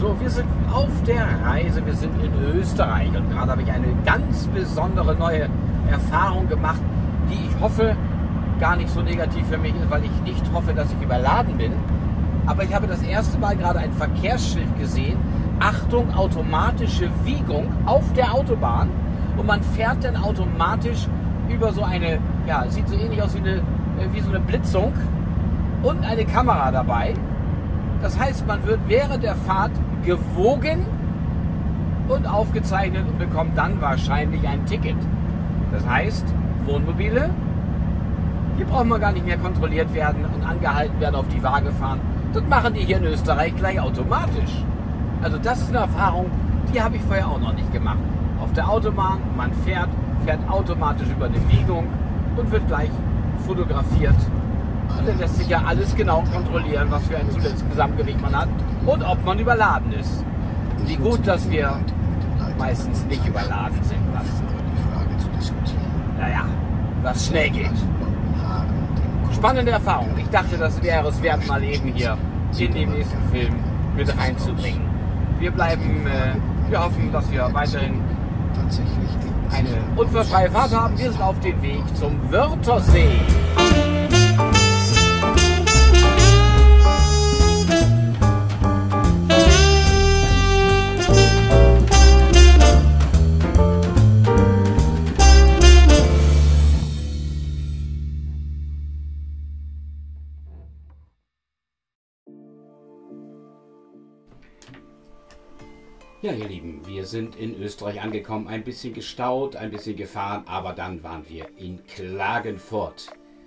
So, wir sind auf der Reise, wir sind in Österreich und gerade habe ich eine ganz besondere neue Erfahrung gemacht, die ich hoffe gar nicht so negativ für mich ist, weil ich nicht hoffe, dass ich überladen bin. Aber ich habe das erste Mal gerade ein Verkehrsschild gesehen, Achtung, automatische Wiegung auf der Autobahn, und man fährt dann automatisch über so eine, ja, sieht so ähnlich aus wie so eine Blitzung und eine Kamera dabei. Das heißt, man wird während der Fahrt gewogen und aufgezeichnet und bekommt dann wahrscheinlich ein Ticket. Das heißt, Wohnmobile, hier braucht man gar nicht mehr kontrolliert werden und angehalten werden, auf die Waage fahren. Das machen die hier in Österreich gleich automatisch. Also das ist eine Erfahrung, die habe ich vorher auch noch nicht gemacht. Auf der Autobahn, man fährt automatisch über eine Wiegung und wird gleich fotografiert. Und dann lässt sich ja alles genau kontrollieren, was für ein zusätzliches Gesamtgewicht man hat und ob man überladen ist. Wie gut, dass wir meistens nicht überladen sind. Naja, was schnell geht. Spannende Erfahrung. Ich dachte, das wäre es wert, mal eben hier in den nächsten Film mit reinzubringen. Wir hoffen, dass wir weiterhin eine unfallfreie Fahrt haben. Wir sind auf dem Weg zum Wörthersee. Ja, ihr Lieben, wir sind in Österreich angekommen, ein bisschen gestaut, ein bisschen gefahren, aber dann waren wir in Klagenfurt.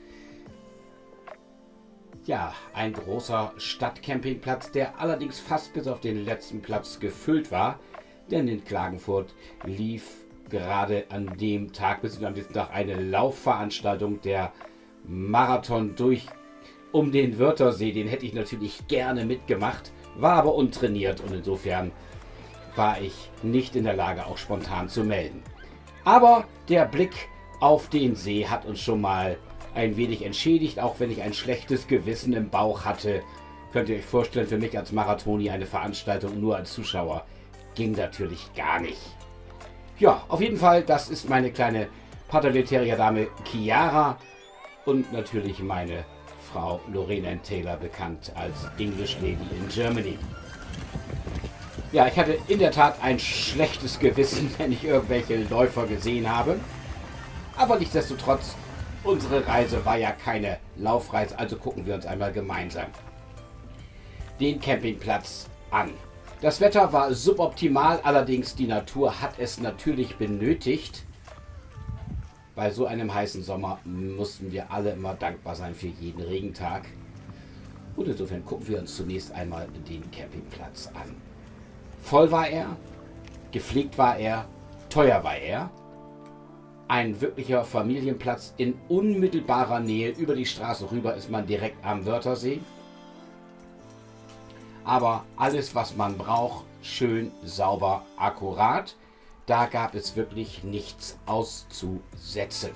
Ja, ein großer Stadtcampingplatz, der allerdings fast bis auf den letzten Platz gefüllt war, denn in Klagenfurt lief gerade an dem Tag, bis am nächsten Tag, eine Laufveranstaltung, der Marathon um den Wörthersee. Den hätte ich natürlich gerne mitgemacht, war aber untrainiert und insofern war ich nicht in der Lage, auch spontan zu melden. Aber der Blick auf den See hat uns schon mal ein wenig entschädigt, auch wenn ich ein schlechtes Gewissen im Bauch hatte. Könnt ihr euch vorstellen, für mich als Marathoni eine Veranstaltung nur als Zuschauer ging natürlich gar nicht. Ja, auf jeden Fall, das ist meine kleine Paternoster-Dame Chiara und natürlich meine Frau Lorena Taylor, bekannt als English Lady in Germany. Ja, ich hatte in der Tat ein schlechtes Gewissen, wenn ich irgendwelche Läufer gesehen habe. Aber nichtsdestotrotz, unsere Reise war ja keine Laufreise, also gucken wir uns einmal gemeinsam den Campingplatz an. Das Wetter war suboptimal, allerdings die Natur hat es natürlich benötigt. Bei so einem heißen Sommer mussten wir alle immer dankbar sein für jeden Regentag. Und insofern gucken wir uns zunächst einmal den Campingplatz an. Voll war er, gepflegt war er, teuer war er. Ein wirklicher Familienplatz in unmittelbarer Nähe. Über die Straße rüber ist man direkt am Wörthersee. Aber alles, was man braucht, schön, sauber, akkurat. Da gab es wirklich nichts auszusetzen.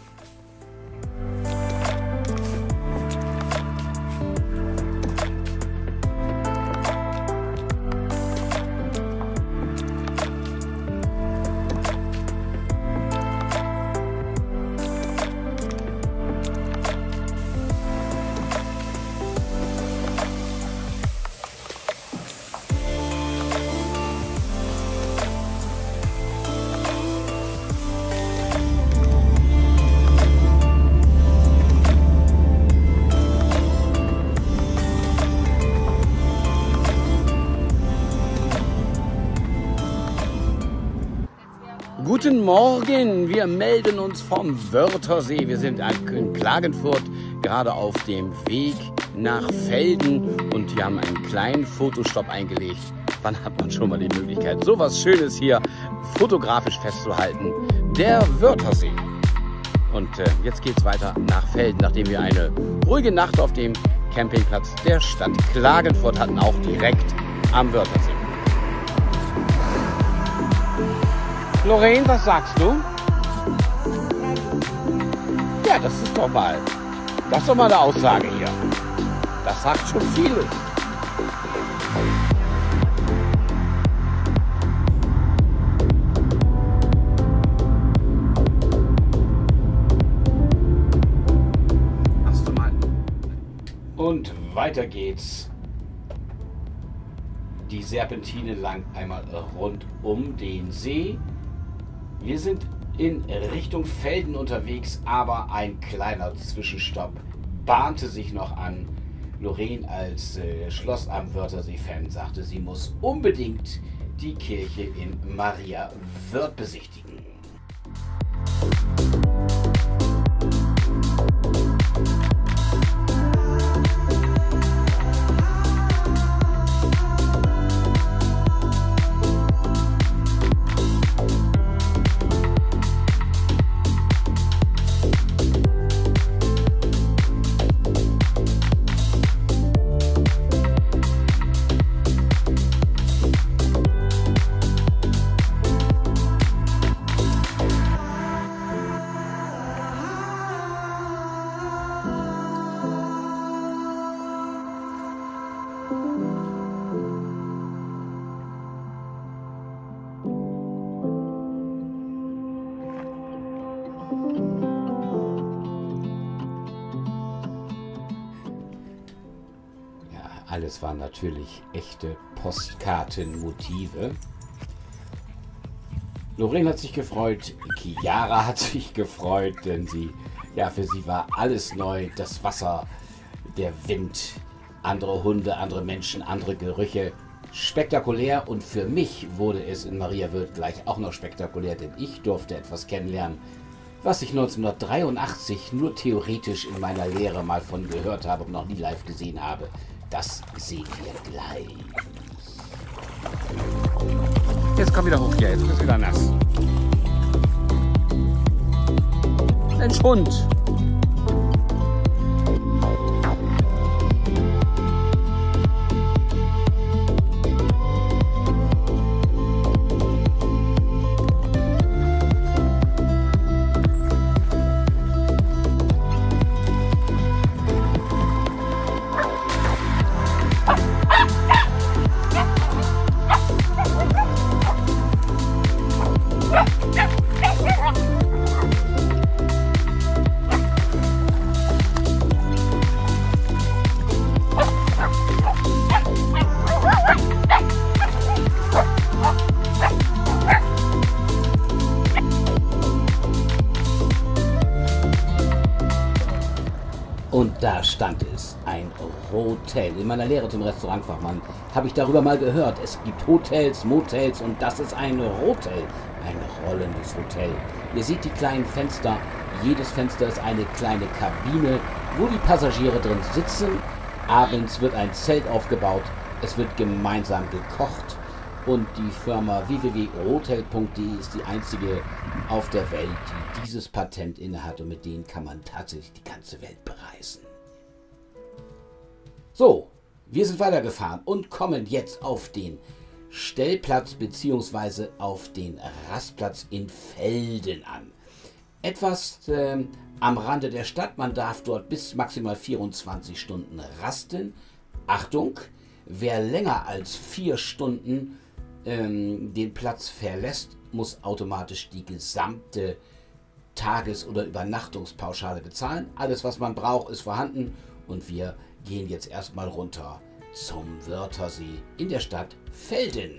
Guten Morgen, wir melden uns vom Wörthersee. Wir sind in Klagenfurt, gerade auf dem Weg nach Velden und wir haben einen kleinen Fotostopp eingelegt. Wann hat man schon mal die Möglichkeit, sowas Schönes hier fotografisch festzuhalten? Der Wörthersee. Und jetzt geht es weiter nach Velden, nachdem wir eine ruhige Nacht auf dem Campingplatz der Stadt Klagenfurt hatten, auch direkt am Wörthersee. Lorraine, was sagst du? Ja, das ist doch mal eine Aussage hier. Das sagt schon vieles. weiter geht's. Die Serpentine lang einmal rund um den See. Wir sind in Richtung Velden unterwegs, aber ein kleiner Zwischenstopp bahnte sich noch an. Lorraine als Schloss am Wörthersee-Fan sagte, sie muss unbedingt die Kirche in Mariawörth besichtigen. Alles waren natürlich echte Postkartenmotive. Lorraine hat sich gefreut, Chiara hat sich gefreut, denn für sie war alles neu. Das Wasser, der Wind, andere Hunde, andere Menschen, andere Gerüche. Spektakulär, und für mich wurde es in Mariawörth gleich auch noch spektakulär, denn ich durfte etwas kennenlernen, was ich 1983 nur theoretisch in meiner Lehre mal von gehört habe und noch nie live gesehen habe. Das sehen wir gleich. Jetzt komm wieder hoch hier, jetzt ist es wieder nass. Mensch, Hund! Und da stand es, ein Hotel. In meiner Lehre zum Restaurantfachmann habe ich darüber mal gehört. Es gibt Hotels, Motels, und das ist ein Hotel, ein rollendes Hotel. Ihr seht die kleinen Fenster. Jedes Fenster ist eine kleine Kabine, wo die Passagiere drin sitzen. Abends wird ein Zelt aufgebaut. Es wird gemeinsam gekocht. Und die Firma www.hotel.de ist die einzige auf der Welt, die dieses Patent innehat, und mit denen kann man tatsächlich die ganze Welt bereisen. So, wir sind weitergefahren und kommen jetzt auf den Stellplatz bzw. auf den Rastplatz in Velden an. Etwas am Rande der Stadt, man darf dort bis maximal 24 Stunden rasten. Achtung, wer länger als 4 Stunden den Platz verlässt, muss automatisch die gesamte Tages- oder Übernachtungspauschale bezahlen. Alles, was man braucht, ist vorhanden, und wir gehen jetzt erstmal runter zum Wörthersee in der Stadt Velden.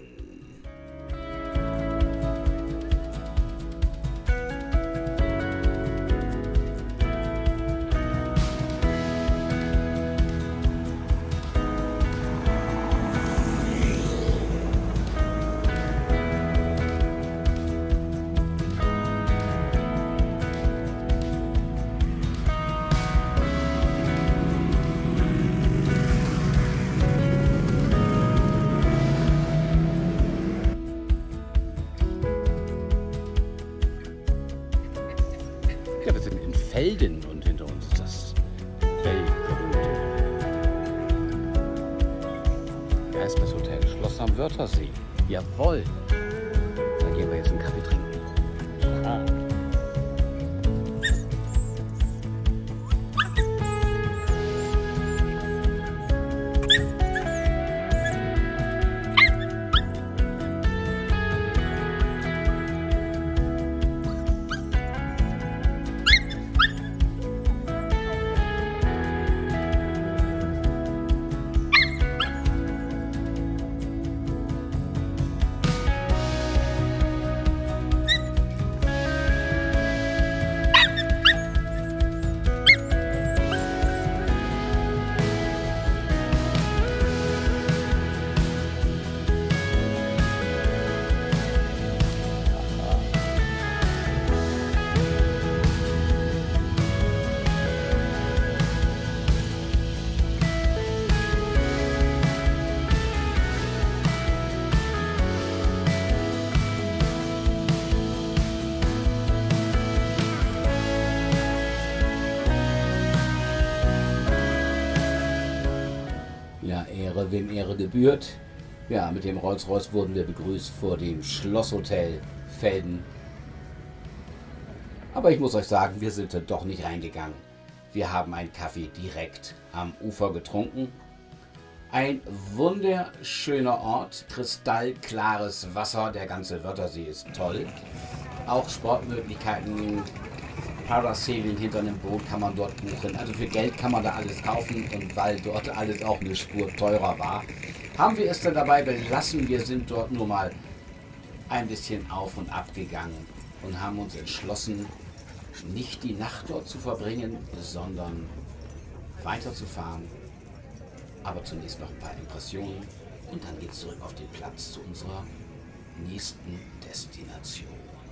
Ja, wir sind in Velden und hinter uns ist das weltberühmte. Wie heißt das Hotel? Schloss am Wörthersee. Jawohl. Da gehen wir jetzt einen Kaffee trinken. Aha. wem Ehre gebührt. Ja, mit dem Rolls-Royce wurden wir begrüßt vor dem Schlosshotel Velden. Aber ich muss euch sagen, wir sind da doch nicht reingegangen. Wir haben einen Kaffee direkt am Ufer getrunken. Ein wunderschöner Ort, kristallklares Wasser, der ganze Wörthersee ist toll. Auch Sportmöglichkeiten, Parasailing hinter einem Boot kann man dort buchen. Also für Geld kann man da alles kaufen, und weil dort alles auch eine Spur teurer war, haben wir es dann dabei belassen. Wir sind dort nur mal ein bisschen auf und ab gegangen und haben uns entschlossen, nicht die Nacht dort zu verbringen, sondern weiterzufahren. Aber zunächst noch ein paar Impressionen und dann geht es zurück auf den Platz zu unserer nächsten Destination.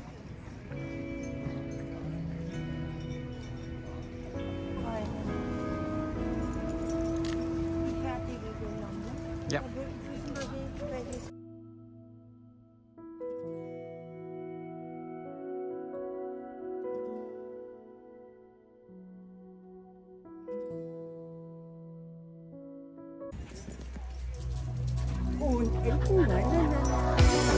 Ja. Und Elfen, nein, nein, nein.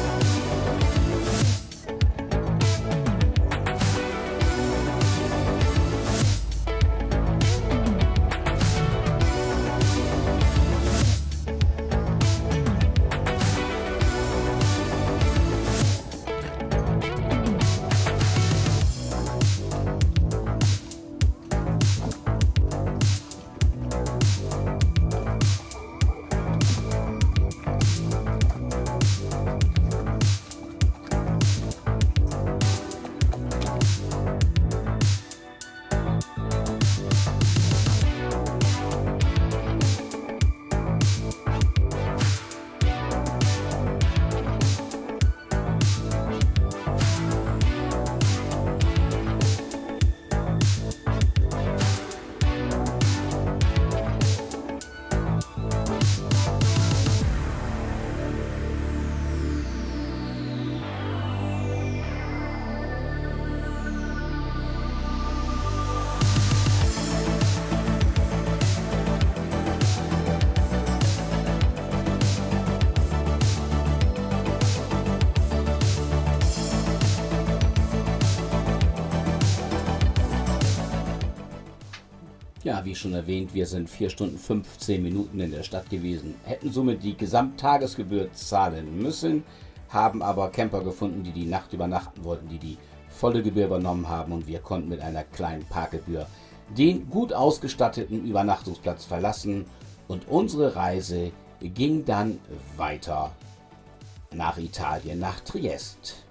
Ja, wie schon erwähnt, wir sind 4 Stunden 15 Minuten in der Stadt gewesen, hätten somit die Gesamttagesgebühr zahlen müssen, haben aber Camper gefunden, die die Nacht übernachten wollten, die die volle Gebühr übernommen haben, und wir konnten mit einer kleinen Parkgebühr den gut ausgestatteten Übernachtungsplatz verlassen, und unsere Reise ging dann weiter nach Italien, nach Triest.